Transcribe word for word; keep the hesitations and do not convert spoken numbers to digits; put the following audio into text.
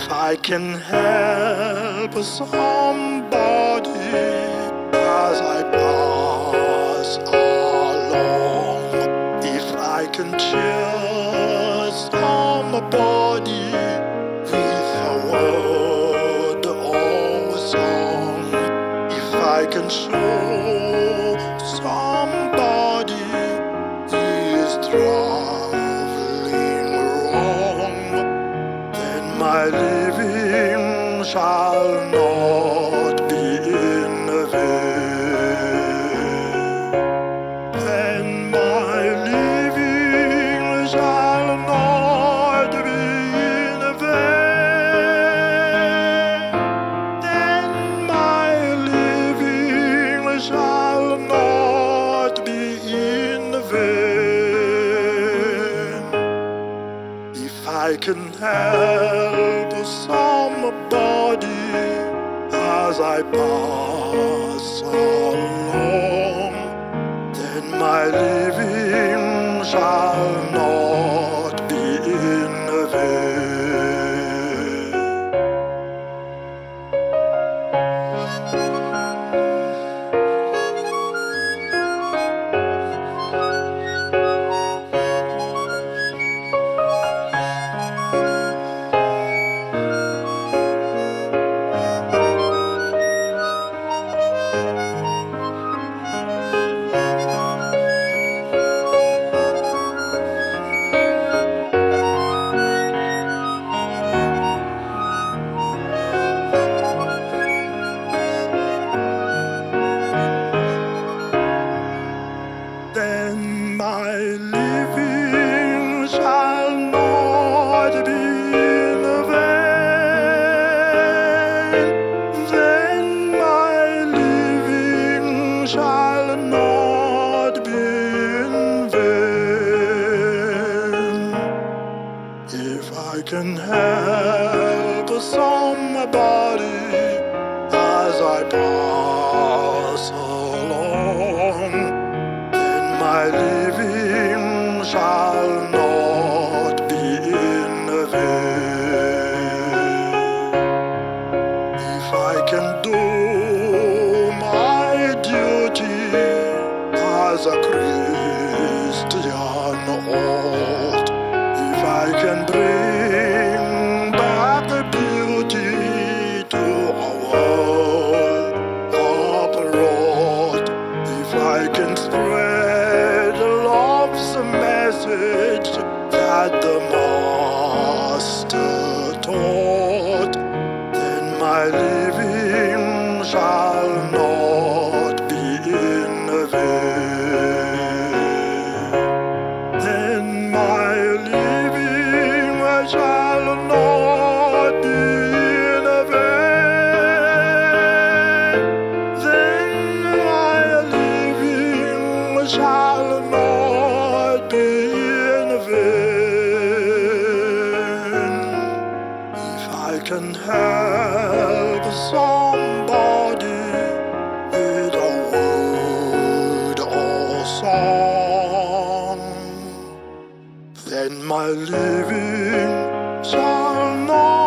If I can help somebody as I pass along, if I can cheer somebody with a word or a song, if I can show somebody he is traveling wrong, then my living shall not be in vain. Then my living shall not be in vain. Then my living shall not be in vain. If I can help somebody as I pass along, then my living shall not be in vain. Then my living shall not be in vain. Then my living shall not be in vain. If I can help somebody as I pass along, my living shall not be in vain. If I can do my duty as a Christian ought, if I can bring back the beauty to our world abroad, if I can spread love's message that the Master taught, then my living shall not be in vain. Then my living shall not be in vain. Then my living shall not be in vain. If I can help somebody with a word or song, then my living shall not